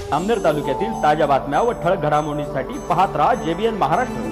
जामनेर तालुक्यातील ताज्या बातम्या व ठळक घडामोडींसाठी पाहत राहा JBN महाराष्ट्र।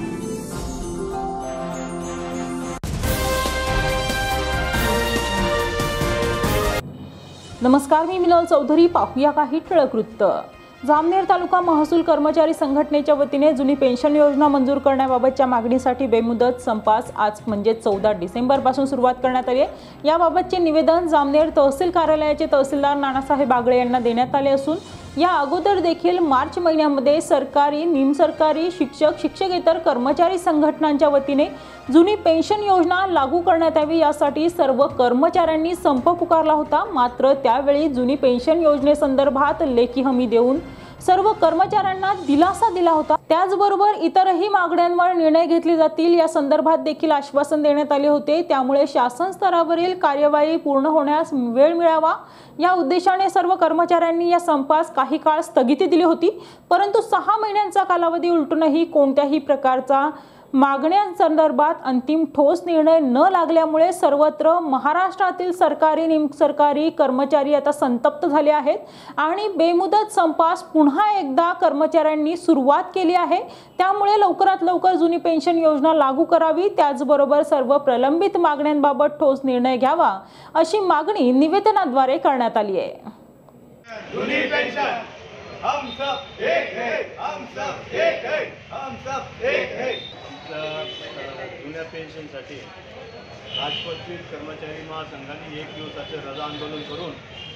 नमस्कार, मी मिनल चौधरी। पाहूया काही ठळक वृत्त। जामनेर तालुका महसूल कर्मचारी संघटनेच्या वतीने जुनी पेन्शन योजना मंजूर करण्याबाबतच्या मागणीसाठी बेमुदत संपास आज म्हणजे 14 डिसेंबर पासून सुरुवात करण्यात आली आहे। याबाबतचे निवेदन जामनेर तहसील कार्यालयाचे तहसीलदार नानासाहेब बागळे यांना देण्यात आले असून या अगोदर देखील मार्च महिन्यामध्ये सरकारी, निमसरकारी, शिक्षक, शिक्षकेतर कर्मचारी संघटनांच्या वतीने जुनी पेन्शन योजना लागू करण्यात यावी यासाठी सर्व कर्मचाऱ्यांनी संप पुकारला होता। मात्र त्यावेळी जुनी पेन्शन योजनेसंदर्भात लेखी हमी देऊन सर्व कर्मचाऱ्यांना दिलासा दिला होता। त्याचबरोबर इतरही मागण्यांवर निर्णय घेतले जातील या संदर्भात देखील आश्वासन देण्यात आले होते। त्यामुळे शासन स्तरावरील कार्यवाही पूर्ण होण्यास वेळ मिळावा या उद्देशाने सर्व कर्मचाऱ्यांनी या संपास काही काळ स्थगिती दिली होती। परंतु 6 महिन्यांचा कालावधी उलटूनही कोणत्याही प्रकारचा मागण्यांसंदर्भात अंतिम ठोस निर्णय न लागल्यामुळे सर्वत्र महाराष्ट्रातील सरकारी, निमसरकारी कर्मचारी आता संतप्त झाले आहेत आणि बेमुदत संपास पुन्हा एकदा कर्मचाऱ्यांनी सुरुवात केली आहे। त्यामुळे लवकरात लवकर जुनी पेन्शन योजना लागू करावी, त्याचबरोबर सर्व प्रलंबित मागण्यांबाबत ठोस निर्णय घ्यावा अशी मागणी निवेदनाद्वारे करण्यात आली आहे। जुनी पेन्शन हम सब एक है, हम सब एक है, हम सब एक है। जुन्या पेन्शनसाठी राजपत्रित कर्मचारी महासंघाने 1 दिवसाचे रजा आंदोलन करून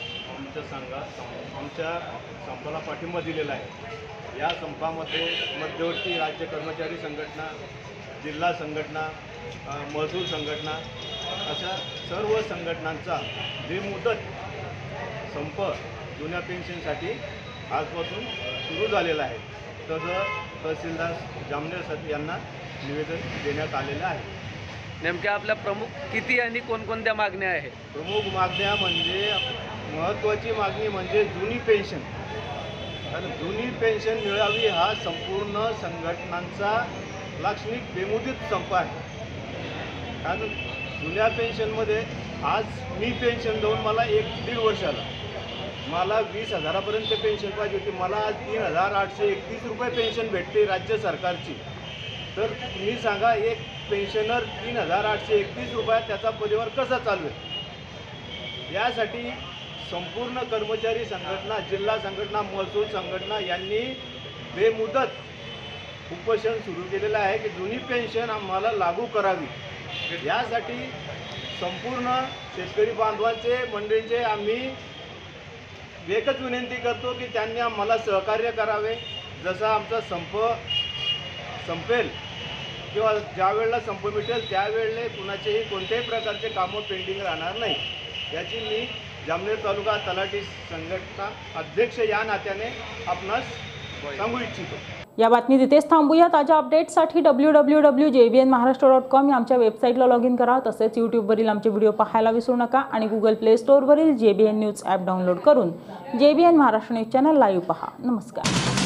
आमच्या संपाला पाठिंबा दिलेला आहे। या संपामध्ये मध्यवर्ती राज्य कर्मचारी संघटना, जिल्हा संघटना, महसूल संघटना अशा सर्व संघटनांचा बेमुदत संप जुन्या पेन्शनसाठी आजपासून सुरू झालेला आहे। तसं तहसीलदार जामनेर यांना निवेदन देण्यात आलेलं आहे। नेमक्या आपल्या प्रमुख किती आणि कोणकोणत्या मागण्या आहेत? प्रमुख मागण्या म्हणजे महत्त्वाची मागणी म्हणजे जुनी पेन्शन, कारण जुनी पेन्शन मिळावी हा संपूर्ण संघटनांचा लाक्षणिक बेमुदत संप आहे। कारण जुन्या पेन्शनमध्ये आज मी पेन्शन देऊन मला 1-1.5 वर्ष आला, मला 20,000पर्यंत पेन्शन पाहिजे होती, मला आज 3,831 रुपये पेन्शन भेटते राज्य सरकारची। तर तुम्ही सांगा, एक पेन्शनर 3,831 रुपयात त्याचा परिवार कसा चालवेल? यासाठी संपूर्ण कर्मचारी संघटना, जिल्हा संघटना, महसूल संघटना यांनी बेमुदत उपोषण सुरू केलेलं आहे की जुनी पेन्शन आम्हाला लागू करावी। यासाठी संपूर्ण शेतकरी बांधवांचे मंडळींचे आम्ही एकच विनंती करतो की त्यांनी आम्हाला सहकार्य करावे। जसा आमचा संप संपेल किंवा ज्या वेळेला संप मिटेल त्यावेळेला कुणाचेही कोणत्याही प्रकारचे कामं पेंडिंग राहणार नाही, याची मी जामनेर तालुका तलाठी संघटना अध्यक्ष या नात्याने आपणास सांगू इच्छितो। या बातमीत इथेच थांबूया। ताज्या अपडेट्ससाठी www.jbnmaharashtra.com या आमच्या वेबसाईटला लॉग इन करा। तसेच यूट्यूबवरील आमचे व्हिडिओ पाहायला विसरू नका आणि गुगल प्ले स्टोअरवरील JBN न्यूज ॲप डाउनलोड करून JBN Maharashtra news channel live पहा। नमस्कार।